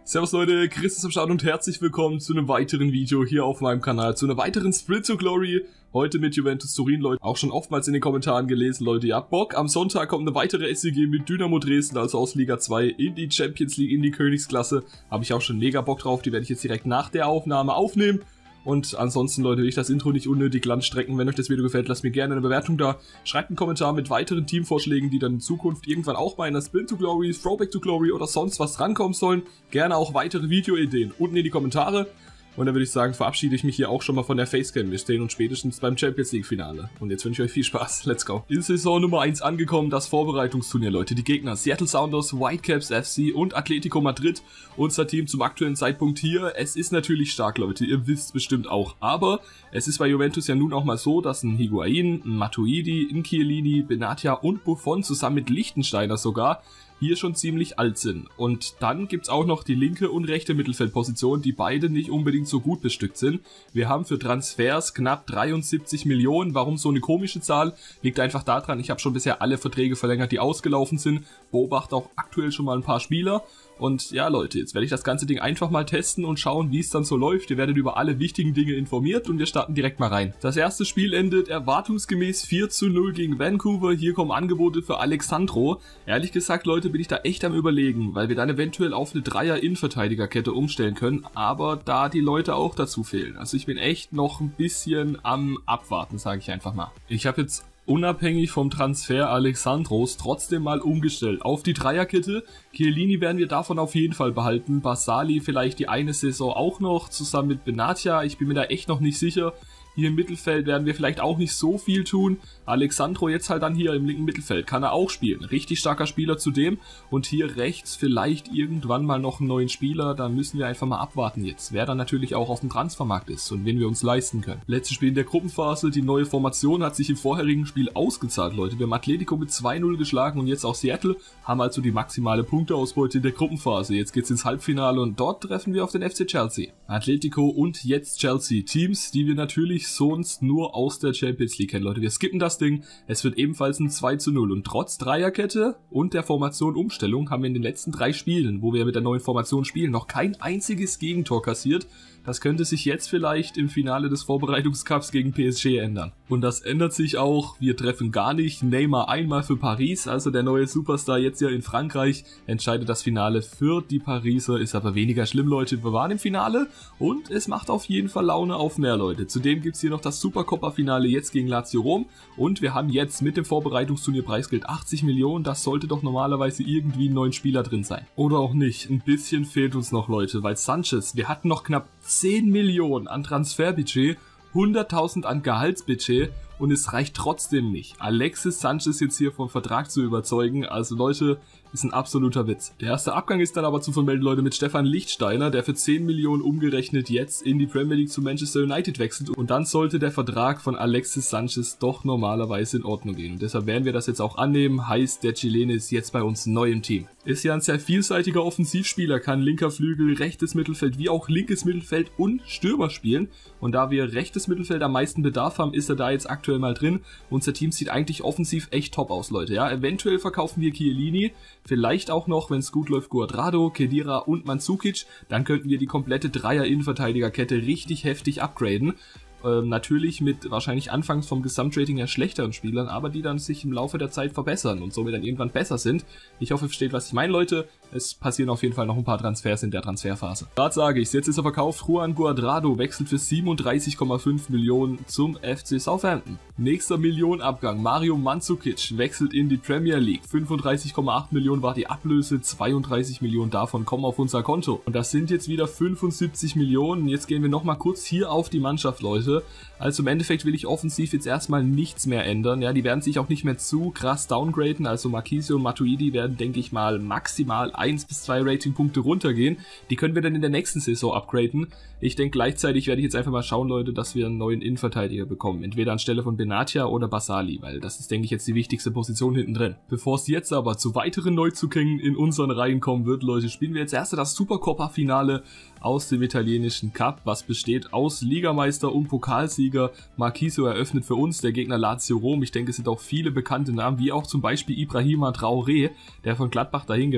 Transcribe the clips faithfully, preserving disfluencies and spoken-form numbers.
Servus Leute, Chris ist am Start und herzlich willkommen zu einem weiteren Video hier auf meinem Kanal, zu einer weiteren Sprint to Glory, heute mit Juventus Turin, Leute. Auch schon oftmals in den Kommentaren gelesen, Leute, ihr habt Bock. Am Sonntag kommt eine weitere S C G mit Dynamo Dresden, also aus Liga zwei in die Champions League, in die Königsklasse. Habe ich auch schon mega Bock drauf, die werde ich jetzt direkt nach der Aufnahme aufnehmen. Und ansonsten, Leute, will ich das Intro nicht unnötig lang strecken. Wenn euch das Video gefällt, lasst mir gerne eine Bewertung da. Schreibt einen Kommentar mit weiteren Teamvorschlägen, die dann in Zukunft irgendwann auch bei einer Sprint to Glory, Throwback to Glory oder sonst was rankommen sollen. Gerne auch weitere Videoideen unten in die Kommentare. Und dann würde ich sagen, verabschiede ich mich hier auch schon mal von der Facecam. Wir stehen uns spätestens beim Champions League Finale. Und jetzt wünsche ich euch viel Spaß. Let's go. In Saison Nummer eins angekommen, das Vorbereitungsturnier, Leute. Die Gegner Seattle Sounders, Whitecaps F C und Atletico Madrid. Unser Team zum aktuellen Zeitpunkt hier. Es ist natürlich stark, Leute. Ihr wisst bestimmt auch. Aber es ist bei Juventus ja nun auch mal so, dass ein Higuain, ein Matuidi, ein Chiellini, Benatia und Buffon zusammen mit Lichtsteiner sogar hier schon ziemlich alt sind. Und dann gibt's auch noch die linke und rechte Mittelfeldposition, die beide nicht unbedingt so gut bestückt sind. Wir haben für Transfers knapp dreiundsiebzig Millionen. Warum so eine komische Zahl? Liegt einfach daran, ich habe schon bisher alle Verträge verlängert, die ausgelaufen sind. Beobachte auch aktuell schon mal ein paar Spieler. Und ja, Leute, jetzt werde ich das ganze Ding einfach mal testen und schauen, wie es dann so läuft. Ihr werdet über alle wichtigen Dinge informiert und wir starten direkt mal rein. Das erste Spiel endet erwartungsgemäß vier zu null gegen Vancouver. Hier kommen Angebote für Alexandro. Ehrlich gesagt, Leute, bin ich da echt am Überlegen, weil wir dann eventuell auf eine Dreier-Innenverteidigerkette umstellen können, aber da die Leute auch dazu fehlen. Also ich bin echt noch ein bisschen am Abwarten, sage ich einfach mal. Ich habe jetzt unabhängig vom Transfer Alexandros trotzdem mal umgestellt auf die Dreierkette. Chiellini werden wir davon auf jeden Fall behalten. Barzagli vielleicht die eine Saison auch noch, zusammen mit Benatia. Ich bin mir da echt noch nicht sicher. Hier im Mittelfeld werden wir vielleicht auch nicht so viel tun. Alexandro jetzt halt dann hier im linken Mittelfeld. Kann er auch spielen. Richtig starker Spieler zudem. Und hier rechts vielleicht irgendwann mal noch einen neuen Spieler. Da müssen wir einfach mal abwarten jetzt. Wer dann natürlich auch auf dem Transfermarkt ist und wen wir uns leisten können. Letztes Spiel in der Gruppenphase. Die neue Formation hat sich im vorherigen Spiel ausgezahlt, Leute. Wir haben Atletico mit zwei null geschlagen und jetzt auch Seattle. Haben also die maximale Punkteausbeute in der Gruppenphase. Jetzt geht's ins Halbfinale und dort treffen wir auf den F C Chelsea. Atletico und jetzt Chelsea. Teams, die wir natürlich sonst nur aus der Champions League kennen, Leute. Wir skippen das Ding. Es wird ebenfalls ein zwei zu null und trotz Dreierkette und der Formation Umstellung haben wir in den letzten drei Spielen, wo wir mit der neuen Formation spielen, noch kein einziges Gegentor kassiert. Das könnte sich jetzt vielleicht im Finale des Vorbereitungscups gegen P S G ändern. Und das ändert sich auch. Wir treffen gar nicht. Neymar einmal für Paris, also der neue Superstar jetzt ja in Frankreich, entscheidet das Finale für die Pariser. Ist aber weniger schlimm, Leute. Wir waren im Finale und es macht auf jeden Fall Laune auf mehr, Leute. Zudem gibt es hier noch das Supercoppa-Finale jetzt gegen Lazio Rom. Und wir haben jetzt mit dem Vorbereitungsturnier Preisgeld achtzig Millionen. Das sollte doch normalerweise irgendwie ein neuer Spieler drin sein. Oder auch nicht. Ein bisschen fehlt uns noch, Leute, weil Sanchez, wir hatten noch knapp zehn Millionen an Transferbudget, hunderttausend an Gehaltsbudget und es reicht trotzdem nicht. Alexis Sanchez jetzt hier vom Vertrag zu überzeugen, also Leute, ist ein absoluter Witz. Der erste Abgang ist dann aber zu vermelden, Leute, mit Stefan Lichtsteiner, der für zehn Millionen umgerechnet jetzt in die Premier League zu Manchester United wechselt und dann sollte der Vertrag von Alexis Sanchez doch normalerweise in Ordnung gehen. Und deshalb werden wir das jetzt auch annehmen, heißt, der Chilene ist jetzt bei uns neu im Team. Ist ja ein sehr vielseitiger Offensivspieler, kann linker Flügel, rechtes Mittelfeld wie auch linkes Mittelfeld und Stürmer spielen und da wir rechtes Mittelfeld am meisten Bedarf haben, ist er da jetzt aktuell mal drin. Unser Team sieht eigentlich offensiv echt top aus, Leute. Ja, eventuell verkaufen wir Chiellini, vielleicht auch noch, wenn es gut läuft, Cuadrado, Khedira und Mandzukic. Dann könnten wir die komplette Dreier-Innenverteidigerkette richtig heftig upgraden. Ähm, natürlich mit wahrscheinlich anfangs vom Gesamtrating her schlechteren Spielern, aber die dann sich im Laufe der Zeit verbessern und somit dann irgendwann besser sind. Ich hoffe, ihr versteht, was ich meine, Leute. Es passieren auf jeden Fall noch ein paar Transfers in der Transferphase. Gerade sage ich, jetzt ist er verkauft. Juan Cuadrado wechselt für siebenunddreißig Komma fünf Millionen zum F C Southampton. Nächster Millionenabgang. Mario Mandzukic wechselt in die Premier League. fünfunddreißig Komma acht Millionen war die Ablöse, zweiunddreißig Millionen davon kommen auf unser Konto. Und das sind jetzt wieder fünfundsiebzig Millionen. Jetzt gehen wir nochmal kurz hier auf die Mannschaft, Leute. Also im Endeffekt will ich offensiv jetzt erstmal nichts mehr ändern. Ja, die werden sich auch nicht mehr zu krass downgraden. Also Marquisio und Matuidi werden, denke ich mal, maximal eins bis zwei Ratingpunkte runtergehen. Die können wir dann in der nächsten Saison upgraden. Ich denke, gleichzeitig werde ich jetzt einfach mal schauen, Leute, dass wir einen neuen Innenverteidiger bekommen. Entweder anstelle von Benatia oder Barzagli, weil das ist, denke ich, jetzt die wichtigste Position hinten drin. Bevor es jetzt aber zu weiteren Neuzugängen in unseren Reihen kommen wird, Leute, spielen wir jetzt erst das Supercoppa-Finale aus dem italienischen Cup, was besteht aus Ligameister und Pokalsieger. Marquisio eröffnet für uns, der Gegner Lazio Rom. Ich denke, es sind auch viele bekannte Namen, wie auch zum Beispiel Ibrahima Traoré, der von Gladbach dahin gewechselt ist.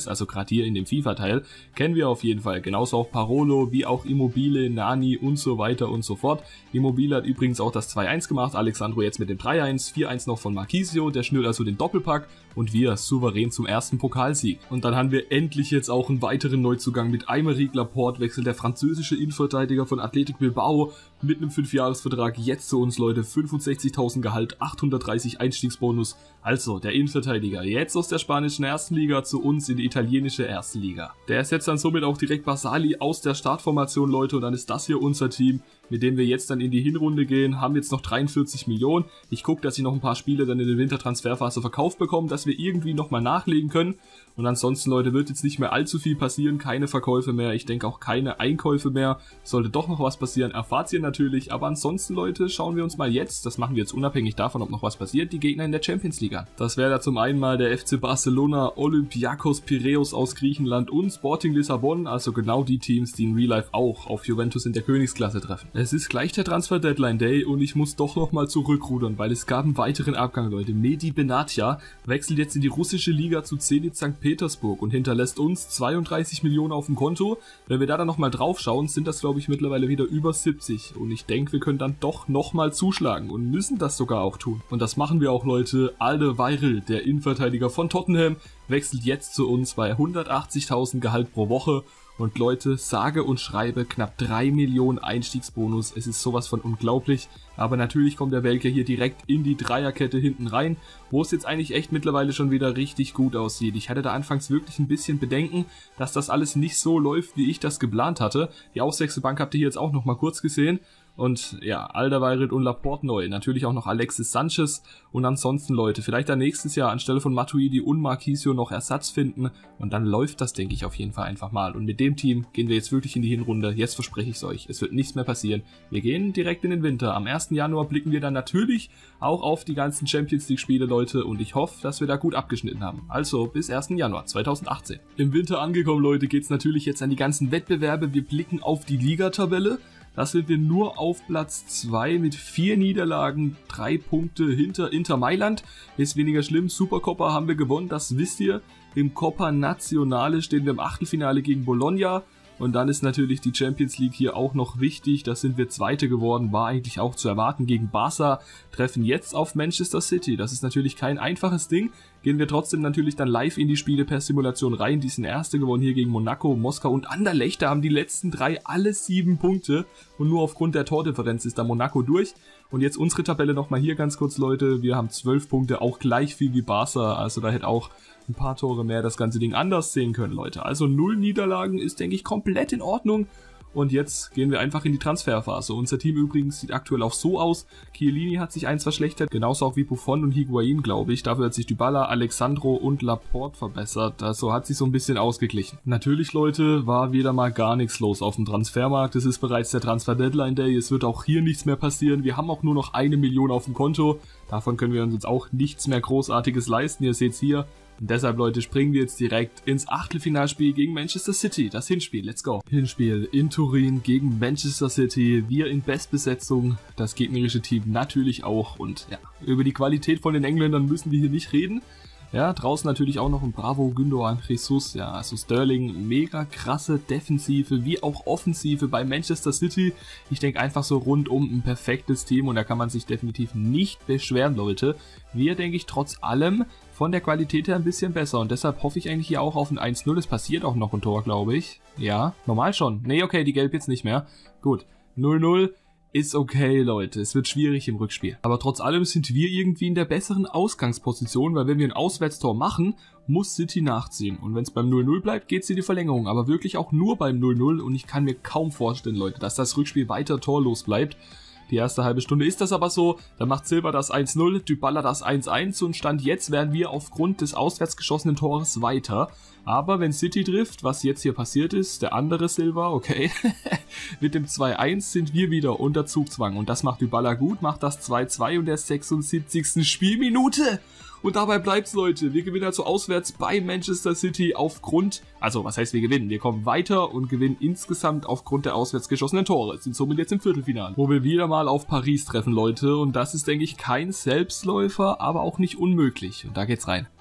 ist, also gerade hier in dem FIFA-Teil, kennen wir auf jeden Fall. Genauso auch Parolo, wie auch Immobile, Nani und so weiter und so fort. Immobile hat übrigens auch das zwei eins gemacht, Alexandro jetzt mit dem drei eins, vier eins noch von Marquisio, der schnürt also den Doppelpack und wir souverän zum ersten Pokalsieg. Und dann haben wir endlich jetzt auch einen weiteren Neuzugang mit Aymeric Laporte, wechselt der französische Innenverteidiger von Athletic Bilbao mit einem fünf Jahres Vertrag jetzt zu uns, Leute, fünfundsechzigtausend Gehalt, achthundertdreißig Einstiegsbonus. Also der Innenverteidiger jetzt aus der spanischen ersten Liga zu uns in die italienische erste Liga. Der ersetzt dann somit auch direkt Basali aus der Startformation, Leute, und dann ist das hier unser Team, mit dem wir jetzt dann in die Hinrunde gehen, haben jetzt noch dreiundvierzig Millionen. Ich gucke, dass ich noch ein paar Spiele dann in der Wintertransferphase verkauft bekomme, dass wir irgendwie nochmal nachlegen können. Und ansonsten, Leute, wird jetzt nicht mehr allzu viel passieren, keine Verkäufe mehr, ich denke auch keine Einkäufe mehr. Sollte doch noch was passieren, erfahrt ihr natürlich, aber ansonsten, Leute, schauen wir uns mal jetzt, das machen wir jetzt unabhängig davon, ob noch was passiert, die Gegner in der Champions League an. Das wäre da zum einen mal der F C Barcelona, Olympiakos Piräus aus Griechenland und Sporting Lissabon, also genau die Teams, die in Real Life auch auf Juventus in der Königsklasse treffen. Es ist gleich der Transfer Deadline Day und ich muss doch nochmal zurückrudern, weil es gab einen weiteren Abgang, Leute. Mehdi Benatia wechselt jetzt in die russische Liga zu Zenit Sankt Petersburg und hinterlässt uns zweiunddreißig Millionen auf dem Konto. Wenn wir da dann nochmal drauf schauen, sind das, glaube ich, mittlerweile wieder über siebzig. Und ich denke, wir können dann doch nochmal zuschlagen und müssen das sogar auch tun. Und das machen wir auch, Leute. Alderweireld, der Innenverteidiger von Tottenham, wechselt jetzt zu uns bei hundertachtzigtausend Gehalt pro Woche. Und Leute, sage und schreibe knapp drei Millionen Einstiegsbonus. Es ist sowas von unglaublich. Aber natürlich kommt der Welke hier direkt in die Dreierkette hinten rein, wo es jetzt eigentlich echt mittlerweile schon wieder richtig gut aussieht. Ich hatte da anfangs wirklich ein bisschen Bedenken, dass das alles nicht so läuft, wie ich das geplant hatte. Die Auswechselbank habt ihr hier jetzt auch nochmal kurz gesehen. Und ja, Alderweireld und Laporte neu. Natürlich auch noch Alexis Sanchez. Und ansonsten, Leute, vielleicht dann nächstes Jahr anstelle von Matuidi und Marquisio noch Ersatz finden. Und dann läuft das, denke ich, auf jeden Fall einfach mal. Und mit dem Team gehen wir jetzt wirklich in die Hinrunde. Jetzt verspreche ich es euch. Es wird nichts mehr passieren. Wir gehen direkt in den Winter. Am ersten Januar blicken wir dann natürlich auch auf die ganzen Champions League Spiele, Leute. Und ich hoffe, dass wir da gut abgeschnitten haben. Also bis ersten Januar zweitausendachtzehn. Im Winter angekommen, Leute, geht es natürlich jetzt an die ganzen Wettbewerbe. Wir blicken auf die Ligatabelle. Da sind wir nur auf Platz zwei mit vier Niederlagen, drei Punkte hinter Inter Mailand. Ist weniger schlimm, Supercoppa haben wir gewonnen, das wisst ihr. Im Coppa Nazionale stehen wir im Achtelfinale gegen Bologna. Und dann ist natürlich die Champions League hier auch noch wichtig, da sind wir Zweite geworden, war eigentlich auch zu erwarten gegen Barca, treffen jetzt auf Manchester City, das ist natürlich kein einfaches Ding, gehen wir trotzdem natürlich dann live in die Spiele per Simulation rein, die sind Erste gewonnen hier gegen Monaco, Moskau und Anderlecht, da haben die letzten drei alle sieben Punkte und nur aufgrund der Tordifferenz ist da Monaco durch. Und jetzt unsere Tabelle nochmal hier ganz kurz, Leute, wir haben zwölf Punkte, auch gleich viel wie Barca, also da hätte auch ein paar Tore mehr das ganze Ding anders sehen können, Leute. Also null Niederlagen ist, denke ich, komplett in Ordnung. Und jetzt gehen wir einfach in die Transferphase. Unser Team übrigens sieht aktuell auch so aus. Chiellini hat sich eins verschlechtert, genauso auch wie Buffon und Higuain, glaube ich. Dafür hat sich Dybala, Alexandro und Laporte verbessert. Also hat sich so ein bisschen ausgeglichen. Natürlich, Leute, war wieder mal gar nichts los auf dem Transfermarkt. Es ist bereits der Transfer Deadline Day. Es wird auch hier nichts mehr passieren. Wir haben auch nur noch eine Million auf dem Konto. Davon können wir uns jetzt auch nichts mehr Großartiges leisten. Ihr seht es hier. Und deshalb, Leute, springen wir jetzt direkt ins Achtelfinalspiel gegen Manchester City. Das Hinspiel, let's go. Hinspiel in Turin gegen Manchester City. Wir in Bestbesetzung, das gegnerische Team natürlich auch. Und ja, über die Qualität von den Engländern müssen wir hier nicht reden. Ja, draußen natürlich auch noch ein Bravo, Gündogan, Jesus, ja, also Sterling, mega krasse Defensive, wie auch Offensive bei Manchester City. Ich denke einfach so rundum ein perfektes Team und da kann man sich definitiv nicht beschweren, Leute. Wir, denke ich, trotz allem von der Qualität her ein bisschen besser und deshalb hoffe ich eigentlich hier auch auf ein eins null. Es passiert auch noch ein Tor, glaube ich. Ja, normal schon. Nee, okay, die Gelb jetzt nicht mehr. Gut, null null. Ist okay, Leute. Es wird schwierig im Rückspiel. Aber trotz allem sind wir irgendwie in der besseren Ausgangsposition, weil wenn wir ein Auswärtstor machen, muss City nachziehen. Und wenn es beim null null bleibt, geht es in die Verlängerung. Aber wirklich auch nur beim null null. Und ich kann mir kaum vorstellen, Leute, dass das Rückspiel weiter torlos bleibt. Die erste halbe Stunde ist das aber so, dann macht Silva das eins null, Dybala das eins eins und Stand jetzt werden wir aufgrund des auswärts geschossenen Tores weiter. Aber wenn City trifft, was jetzt hier passiert ist, der andere Silva, okay, mit dem zwei eins sind wir wieder unter Zugzwang und das macht Dybala gut, macht das zwei zwei und der sechsundsiebzigsten Spielminute. Und dabei bleibt's, Leute. Wir gewinnen also auswärts bei Manchester City aufgrund, also was heißt wir gewinnen? Wir kommen weiter und gewinnen insgesamt aufgrund der auswärts geschossenen Tore. Sind somit jetzt im Viertelfinale, wo wir wieder mal auf Paris treffen, Leute. Und das ist, denke ich, kein Selbstläufer, aber auch nicht unmöglich. Und da geht's rein.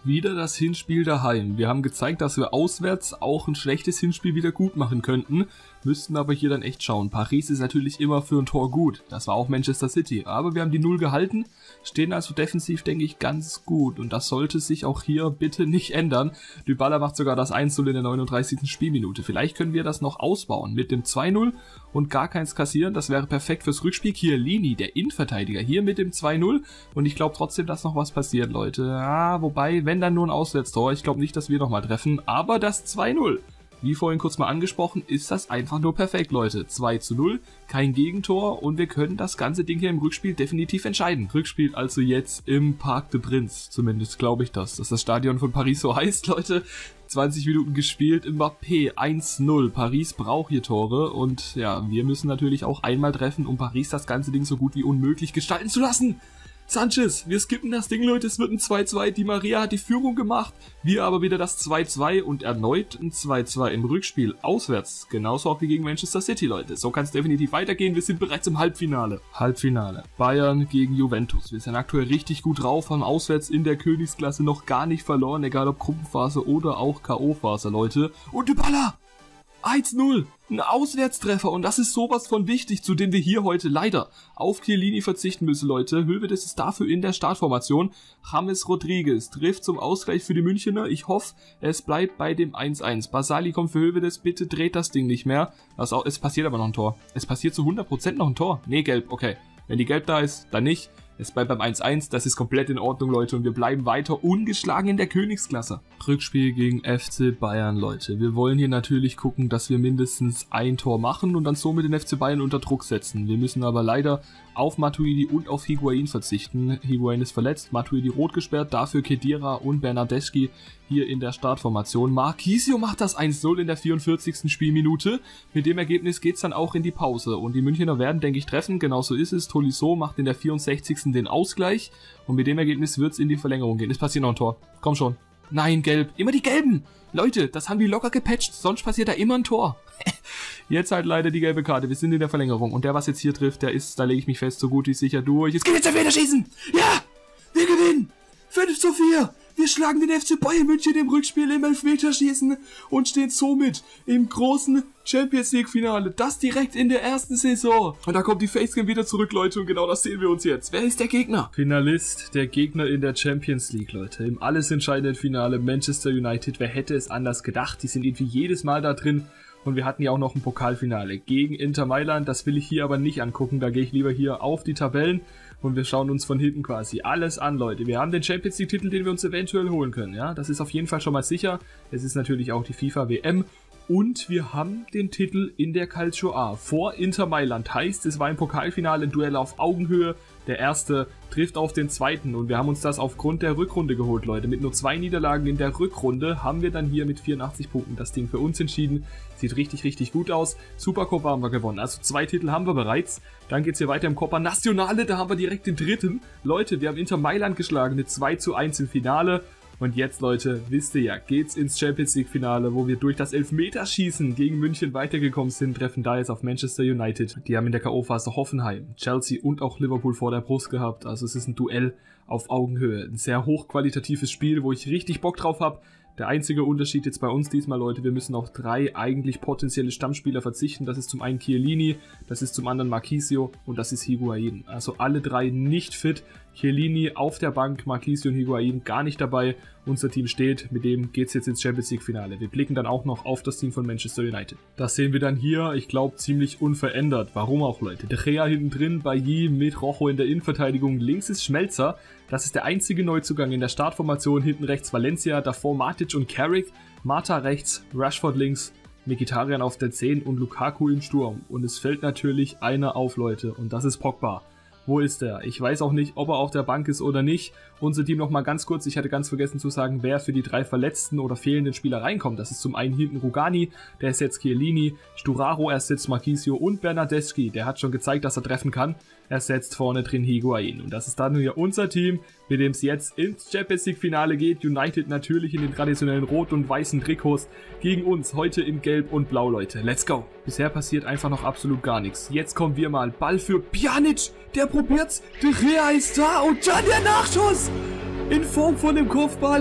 Wieder das Hinspiel daheim. Wir haben gezeigt, dass wir auswärts auch ein schlechtes Hinspiel wieder gut machen könnten, müssten aber hier dann echt schauen. Paris ist natürlich immer für ein Tor gut, das war auch Manchester City, aber wir haben die Null gehalten, stehen also defensiv, denke ich, ganz gut und das sollte sich auch hier bitte nicht ändern. Dybala macht sogar das eins null in der neununddreißigsten Spielminute. Vielleicht können wir das noch ausbauen mit dem zwei null und gar keins kassieren, das wäre perfekt fürs Rückspiel. Chiellini, der Innenverteidiger, hier mit dem zwei null und ich glaube trotzdem, dass noch was passiert, Leute. Ja, wobei, wenn dann nur ein Auswärtstor. Ich glaube nicht, dass wir nochmal treffen, aber das zwei null. Wie vorhin kurz mal angesprochen, ist das einfach nur perfekt, Leute. zwei zu null, kein Gegentor und wir können das ganze Ding hier im Rückspiel definitiv entscheiden. Rückspiel also jetzt im Parc des Princes, zumindest glaube ich das, dass das Stadion von Paris so heißt, Leute. zwanzig Minuten gespielt, Mbappé eins null. Paris braucht hier Tore und ja, wir müssen natürlich auch einmal treffen, um Paris das ganze Ding so gut wie unmöglich gestalten zu lassen. Sanchez, wir skippen das Ding, Leute, es wird ein zwei zwei, Di Maria hat die Führung gemacht, wir aber wieder das zwei zwei und erneut ein zwei zwei im Rückspiel, auswärts, genauso auch wie gegen Manchester City, Leute. So kann es definitiv weitergehen, wir sind bereits im Halbfinale. Halbfinale, Bayern gegen Juventus, wir sind aktuell richtig gut drauf, haben auswärts in der Königsklasse noch gar nicht verloren, egal ob Gruppenphase oder auch K O-Phase, Leute. Und Dybala! eins null, ein Auswärtstreffer und das ist sowas von wichtig, zu dem wir hier heute leider auf Chiellini verzichten müssen, Leute. Höwedes ist dafür in der Startformation. James Rodriguez trifft zum Ausgleich für die Münchener. Ich hoffe, es bleibt bei dem eins eins. Basali kommt für Höwedes, bitte dreht das Ding nicht mehr. Das auch, es passiert aber noch ein Tor. Es passiert zu hundert Prozent noch ein Tor. Nee, gelb, okay. Wenn die gelb da ist, dann nicht. Es bleibt beim eins eins, das ist komplett in Ordnung, Leute, und wir bleiben weiter ungeschlagen in der Königsklasse. Rückspiel gegen F C Bayern, Leute. Wir wollen hier natürlich gucken, dass wir mindestens ein Tor machen und dann somit den F C Bayern unter Druck setzen. Wir müssen aber leider auf Matuidi und auf Higuain verzichten. Higuain ist verletzt, Matuidi rot gesperrt, dafür Khedira und Bernardeschi hier in der Startformation. Marquisio macht das eins null in der vierundvierzigsten Spielminute. Mit dem Ergebnis geht's dann auch in die Pause und die Münchner werden, denke ich, treffen. Genauso ist es. Tolisso macht in der vierundsechzigsten den Ausgleich und mit dem Ergebnis wird's in die Verlängerung gehen. Es passiert noch ein Tor. Komm schon. Nein, gelb. Immer die Gelben. Leute, das haben die locker gepatcht. Sonst passiert da immer ein Tor. Jetzt halt leider die gelbe Karte. Wir sind in der Verlängerung. Und der, was jetzt hier trifft, der ist, da lege ich mich fest, so gut wie sicher durch. Jetzt geht jetzt der Federschießen. Ja, wir gewinnen. fünf zu vier. Wir schlagen den F C Bayern München im Rückspiel im Elfmeterschießen und stehen somit im großen Champions League Finale. Das direkt in der ersten Saison. Und da kommt die Facecam wieder zurück, Leute. Und genau das sehen wir uns jetzt. Wer ist der Gegner? Finalist, der Gegner in der Champions League, Leute. Im alles entscheidenden Finale Manchester United. Wer hätte es anders gedacht? Die sind irgendwie jedes Mal da drin. Und wir hatten ja auch noch ein Pokalfinale gegen Inter Mailand. Das will ich hier aber nicht angucken. Da gehe ich lieber hier auf die Tabellen. Und wir schauen uns von hinten quasi alles an, Leute. Wir haben den Champions League Titel, den wir uns eventuell holen können. Ja, das ist auf jeden Fall schon mal sicher. Es ist natürlich auch die FIFA W M. Und wir haben den Titel in der Calcio A vor Inter Mailand. Heißt, es war ein Pokalfinale, ein Duell auf Augenhöhe. Der erste trifft auf den zweiten und wir haben uns das aufgrund der Rückrunde geholt, Leute. Mit nur zwei Niederlagen in der Rückrunde haben wir dann hier mit vierundachtzig Punkten das Ding für uns entschieden. Sieht richtig, richtig gut aus. Supercopa haben wir gewonnen, also zwei Titel haben wir bereits. Dann geht es hier weiter im Copa Nazionale, da haben wir direkt den dritten. Leute, wir haben Inter Mailand geschlagen mit zwei zu eins im Finale. Und jetzt, Leute, wisst ihr ja, geht's ins Champions League Finale, wo wir durch das Elfmeterschießen gegen München weitergekommen sind, treffen da jetzt auf Manchester United. Die haben in der K O-Phase Hoffenheim, Chelsea und auch Liverpool vor der Brust gehabt. Also es ist ein Duell auf Augenhöhe. Ein sehr hochqualitatives Spiel, wo ich richtig Bock drauf habe. Der einzige Unterschied jetzt bei uns diesmal, Leute, wir müssen auf drei eigentlich potenzielle Stammspieler verzichten. Das ist zum einen Chiellini, das ist zum anderen Marquisio und das ist Higuain. Also alle drei nicht fit. Chiellini auf der Bank, Marquisio und Higuain gar nicht dabei. Unser Team steht, mit dem geht's jetzt ins Champions League Finale. Wir blicken dann auch noch auf das Team von Manchester United. Das sehen wir dann hier, ich glaube, ziemlich unverändert. Warum auch, Leute? De Gea hinten drin, Bailly mit Rojo in der Innenverteidigung. Links ist Schmelzer. Das ist der einzige Neuzugang in der Startformation. Hinten rechts Valencia, davor Matic und Carrick. Mata rechts, Rashford links, Mkhitaryan auf der zehn und Lukaku im Sturm. Und es fällt natürlich einer auf, Leute, und das ist Pogba. Wo ist er? Ich weiß auch nicht, ob er auf der Bank ist oder nicht. Unser Team nochmal ganz kurz, ich hatte ganz vergessen zu sagen, wer für die drei verletzten oder fehlenden Spieler reinkommt. Das ist zum einen hinten Rugani, der ersetzt Chiellini, Sturaro ersetzt Marquisio und Bernardeschi, der hat schon gezeigt, dass er treffen kann, ersetzt vorne drin Higuain. Und das ist dann hier unser Team, mit dem es jetzt ins Champions League Finale geht. United natürlich in den traditionellen rot und weißen Trikots gegen uns, heute in gelb und blau, Leute. Let's go! Bisher passiert einfach noch absolut gar nichts. Jetzt kommen wir mal. Ball für Pjanic, der probiert's. De Gea ist da und dann der Nachschuss! In Form von dem Kopfball.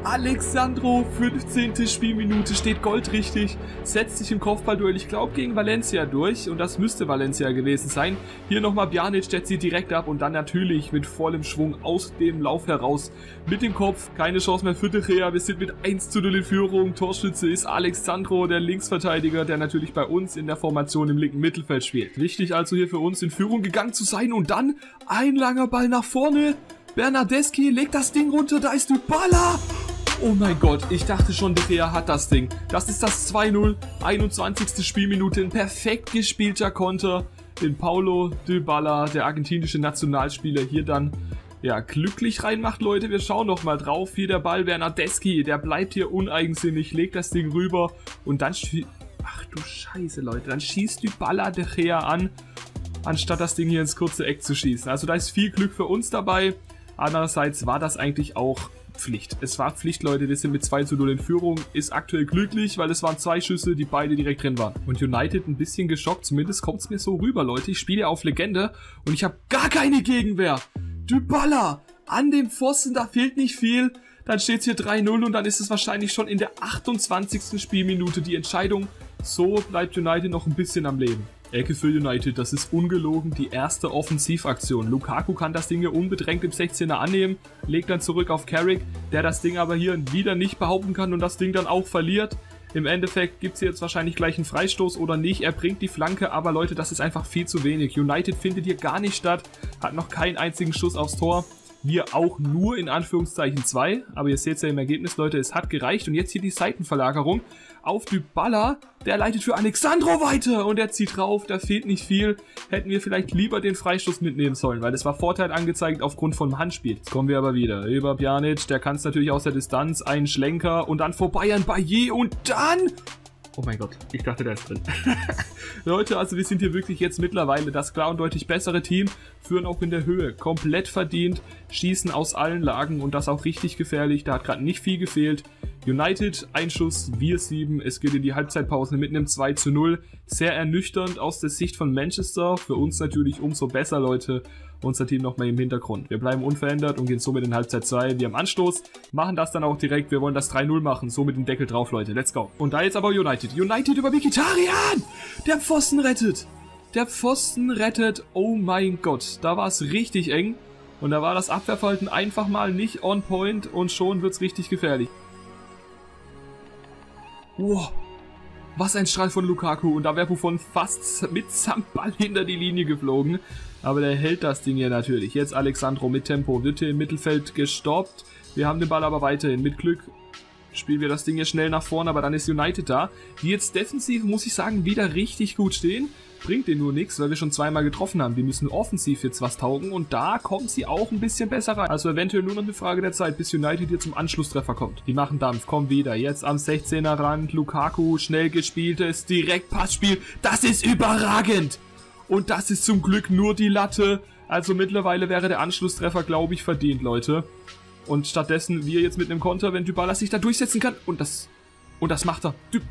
Alexandro, fünfzehnte Spielminute, steht goldrichtig, setzt sich im Kopfballduell, ich glaube gegen Valencia durch und das müsste Valencia gewesen sein. Hier nochmal Pjanic, der zieht direkt ab und dann natürlich mit vollem Schwung aus dem Lauf heraus mit dem Kopf. Keine Chance mehr für De Gea, wir sind mit eins zu null in Führung. Torschütze ist Alexandro, der Linksverteidiger, der natürlich bei uns in der Formation im linken Mittelfeld spielt. Wichtig also hier für uns in Führung gegangen zu sein und dann ein langer Ball nach vorne. Bernardeschi legt das Ding runter, da ist Dybala. Oh mein Gott, ich dachte schon, De Gea hat das Ding. Das ist das zwei null, einundzwanzigste Spielminute, ein perfekt gespielter Konter. Den Paulo Dybala, der argentinische Nationalspieler, hier dann ja glücklich reinmacht, Leute. Wir schauen noch mal drauf. Hier der Ball, Bernardeschi, der bleibt hier uneigensinnig, legt das Ding rüber und dann schießt... Ach du Scheiße, Leute, dann schießt Dybala De Gea an, anstatt das Ding hier ins kurze Eck zu schießen. Also da ist viel Glück für uns dabei. Andererseits war das eigentlich auch Pflicht. Es war Pflicht, Leute, wir sind mit zwei zu null in Führung, ist aktuell glücklich, weil es waren zwei Schüsse, die beide direkt drin waren. Und United ein bisschen geschockt, zumindest kommt es mir so rüber, Leute. Ich spiele ja auf Legende und ich habe gar keine Gegenwehr. Dybala an dem Pfosten, da fehlt nicht viel. Dann steht es hier drei null und dann ist es wahrscheinlich schon in der achtundzwanzigsten Spielminute die Entscheidung. So bleibt United noch ein bisschen am Leben. Ecke für United, das ist ungelogen die erste Offensivaktion. Lukaku kann das Ding hier unbedrängt im sechzehner annehmen, legt dann zurück auf Carrick, der das Ding aber hier wieder nicht behaupten kann und das Ding dann auch verliert. Im Endeffekt gibt es jetzt wahrscheinlich gleich einen Freistoß oder nicht. Er bringt die Flanke, aber Leute, das ist einfach viel zu wenig. United findet hier gar nicht statt, hat noch keinen einzigen Schuss aufs Tor. Wir auch nur in Anführungszeichen zwei, aber ihr seht es ja im Ergebnis, Leute, es hat gereicht. Und jetzt hier die Seitenverlagerung auf Dybala, der leitet für Alexandro weiter und er zieht drauf, da fehlt nicht viel. Hätten wir vielleicht lieber den Freistoß mitnehmen sollen, weil das war Vorteil angezeigt aufgrund vom Handspiel. Jetzt kommen wir aber wieder über Pjanic, der kann es natürlich aus der Distanz, einen Schlenker und dann vorbei an Bailly und dann... Oh mein Gott, ich dachte, der ist drin. Leute, also wir sind hier wirklich jetzt mittlerweile das klar und deutlich bessere Team, führen auch in der Höhe, komplett verdient, schießen aus allen Lagen und das auch richtig gefährlich, da hat gerade nicht viel gefehlt. United, ein Schuss, wir sieben, es geht in die Halbzeitpause mit einem zwei zu null. Sehr ernüchternd aus der Sicht von Manchester, für uns natürlich umso besser, Leute. Unser Team nochmal im Hintergrund. Wir bleiben unverändert und gehen somit in Halbzeit zwei. Wir haben Anstoß, machen das dann auch direkt. Wir wollen das drei null machen. So mit dem Deckel drauf, Leute. Let's go. Und da jetzt aber United. United über Mkhitaryan! Der Pfosten rettet! Der Pfosten rettet. Oh mein Gott. Da war es richtig eng. Und da war das Abwehrverhalten einfach mal nicht on point. Und schon wird es richtig gefährlich. Wow. Was ein Strahl von Lukaku. Und da wäre Buffon fast mitsamt Ball hinter die Linie geflogen. Aber der hält das Ding hier natürlich. Jetzt Alexandro mit Tempo. Wird hier im Mittelfeld gestoppt. Wir haben den Ball aber weiterhin. Mit Glück spielen wir das Ding hier schnell nach vorne. Aber dann ist United da. Die jetzt defensiv, muss ich sagen, wieder richtig gut stehen. Bringt denen nur nichts, weil wir schon zweimal getroffen haben. Die müssen offensiv jetzt was taugen. Und da kommt sie auch ein bisschen besser rein. Also eventuell nur noch eine Frage der Zeit, bis United hier zum Anschlusstreffer kommt. Die machen Dampf. Kommen wieder. Jetzt am sechzehner Rand. Lukaku, schnell gespieltes Direktpassspiel. Das ist überragend. Und das ist zum Glück nur die Latte. Also mittlerweile wäre der Anschlusstreffer, glaube ich, verdient, Leute. Und stattdessen wir jetzt mit einem Konter, wenn Dybala sich da durchsetzen kann. Und das... Und das macht er. Dy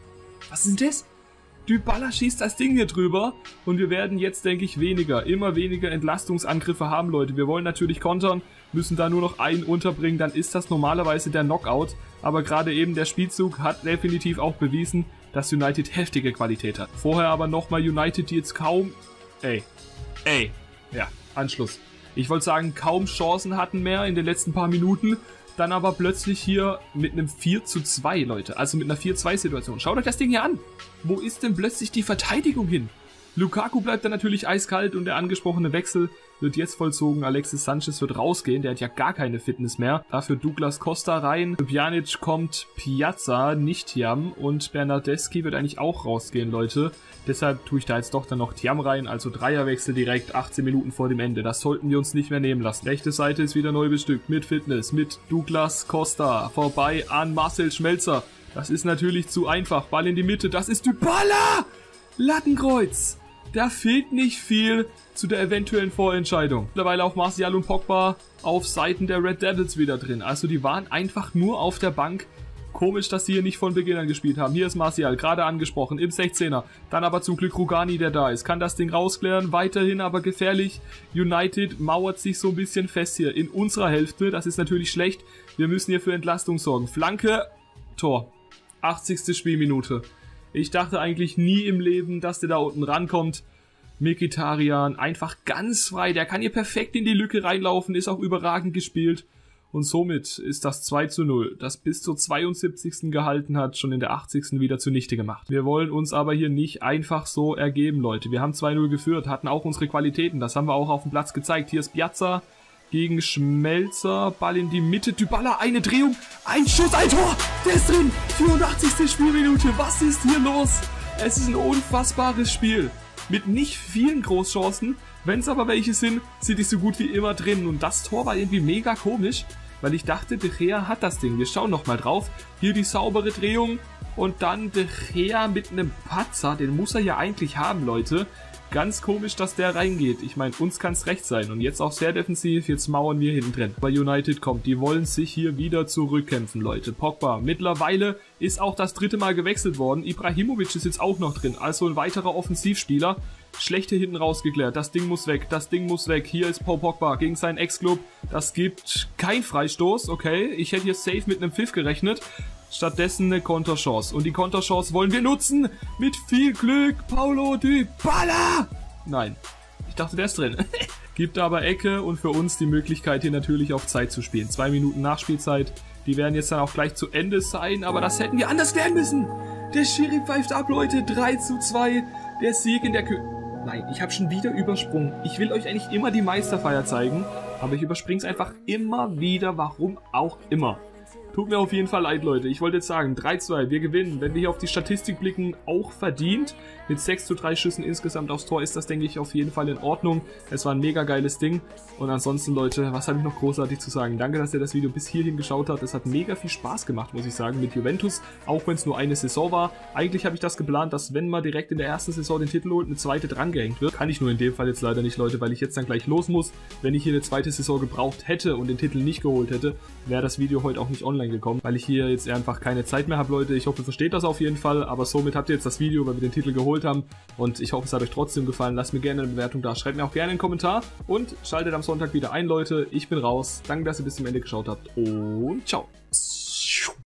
Was ist denn das? Dybala schießt das Ding hier drüber. Und wir werden jetzt, denke ich, weniger, immer weniger Entlastungsangriffe haben, Leute. Wir wollen natürlich kontern, müssen da nur noch einen unterbringen. Dann ist das normalerweise der Knockout. Aber gerade eben der Spielzug hat definitiv auch bewiesen, dass United heftige Qualität hat. Vorher aber nochmal United, die jetzt kaum... Ey. Ey. Ja, Anschluss. Ich wollte sagen, kaum Chancen hatten mehr in den letzten paar Minuten. Dann aber plötzlich hier mit einem vier zu zwei, Leute. Also mit einer vier zu zwei Situation. Schaut euch das Ding hier an. Wo ist denn plötzlich die Verteidigung hin? Lukaku bleibt dann natürlich eiskalt und der angesprochene Wechsel wird jetzt vollzogen. Alexis Sanchez wird rausgehen, der hat ja gar keine Fitness mehr. Dafür Douglas Costa rein. Für Pjanic kommt Piazza, nicht Thiam. Und Bernardeschi wird eigentlich auch rausgehen, Leute. Deshalb tue ich da jetzt doch dann noch Thiam rein. Also Dreierwechsel direkt, achtzehn Minuten vor dem Ende. Das sollten wir uns nicht mehr nehmen lassen. Rechte Seite ist wieder neu bestückt mit Fitness, mit Douglas Costa. Vorbei an Marcel Schmelzer. Das ist natürlich zu einfach. Ball in die Mitte, das ist Dybala! Lattenkreuz! Da fehlt nicht viel zu der eventuellen Vorentscheidung. Mittlerweile auch Martial und Pogba auf Seiten der Red Devils wieder drin. Also die waren einfach nur auf der Bank Komisch, dass die hier nicht von Beginn an gespielt haben. Hier ist Martial, gerade angesprochen, im sechzehner. Dann aber zum Glück Rugani, der da ist. Kann das Ding rausklären, weiterhin aber gefährlich. United mauert sich so ein bisschen fest hier in unserer Hälfte. Das ist natürlich schlecht. Wir müssen hier für Entlastung sorgen. Flanke, Tor. achtzigste Spielminute. Ich dachte eigentlich nie im Leben, dass der da unten rankommt. Mkhitaryan einfach ganz frei. Der kann hier perfekt in die Lücke reinlaufen, ist auch überragend gespielt. Und somit ist das zwei zu null, das bis zur zweiundsiebzigsten gehalten hat, schon in der achtzigsten wieder zunichte gemacht. Wir wollen uns aber hier nicht einfach so ergeben, Leute. Wir haben zwei null geführt, hatten auch unsere Qualitäten, das haben wir auch auf dem Platz gezeigt. Hier ist Piazza gegen Schmelzer, Ball in die Mitte, Dybala, eine Drehung, ein Schuss, ein Tor, der ist drin, vierundachtzigste Spielminute, was ist hier los? Es ist ein unfassbares Spiel, mit nicht vielen Großchancen, wenn es aber welche sind, sind die so gut wie immer drin und das Tor war irgendwie mega komisch, weil ich dachte, De Gea hat das Ding. Wir schauen nochmal drauf. Hier die saubere Drehung und dann De Gea mit einem Patzer. Den muss er ja eigentlich haben, Leute. Ganz komisch, dass der reingeht. Ich meine, uns kann es recht sein. Und jetzt auch sehr defensiv. Jetzt mauern wir hinten drin. Bei United kommt. Die wollen sich hier wieder zurückkämpfen, Leute. Pogba. Mittlerweile ist auch das dritte Mal gewechselt worden. Ibrahimovic ist jetzt auch noch drin. Also ein weiterer Offensivspieler. Schlecht hier hinten rausgeklärt. Das Ding muss weg. Das Ding muss weg. Hier ist Paul Pogba gegen seinen Ex-Club. Das gibt kein Freistoß. Okay, ich hätte hier safe mit einem Pfiff gerechnet. Stattdessen eine Konterchance. Und die Konterchance wollen wir nutzen. Mit viel Glück. Paulo Dybala. Nein. Ich dachte, der ist drin. Gibt aber Ecke und für uns die Möglichkeit, hier natürlich auf Zeit zu spielen. Zwei Minuten Nachspielzeit. Die werden jetzt dann auch gleich zu Ende sein. Aber das hätten wir anders klären müssen. Der Schiri pfeift ab, Leute. drei zu zwei. Der Sieg in der Kö... Nein, ich habe schon wieder übersprungen. Ich will euch eigentlich immer die Meisterfeier zeigen. Aber ich überspringe es einfach immer wieder. Warum auch immer. Tut mir auf jeden Fall leid, Leute. Ich wollte jetzt sagen, drei zu zwei, wir gewinnen. Wenn wir hier auf die Statistik blicken, auch verdient. Mit sechs zu drei Schüssen insgesamt aufs Tor ist das, denke ich, auf jeden Fall in Ordnung. Es war ein mega geiles Ding. Und ansonsten, Leute, was habe ich noch großartig zu sagen? Danke, dass ihr das Video bis hierhin geschaut habt. Es hat mega viel Spaß gemacht, muss ich sagen, mit Juventus. Auch wenn es nur eine Saison war. Eigentlich habe ich das geplant, dass wenn man direkt in der ersten Saison den Titel holt, eine zweite drangehängt wird. Kann ich nur in dem Fall jetzt leider nicht, Leute, weil ich jetzt dann gleich los muss. Wenn ich hier eine zweite Saison gebraucht hätte und den Titel nicht geholt hätte, wäre das Video heute auch nicht online gekommen, weil ich hier jetzt einfach keine Zeit mehr habe, Leute. Ich hoffe, ihr versteht das auf jeden Fall, aber somit habt ihr jetzt das Video, weil wir den Titel geholt haben und ich hoffe, es hat euch trotzdem gefallen. Lasst mir gerne eine Bewertung da, schreibt mir auch gerne einen Kommentar und schaltet am Sonntag wieder ein, Leute. Ich bin raus. Danke, dass ihr bis zum Ende geschaut habt und ciao.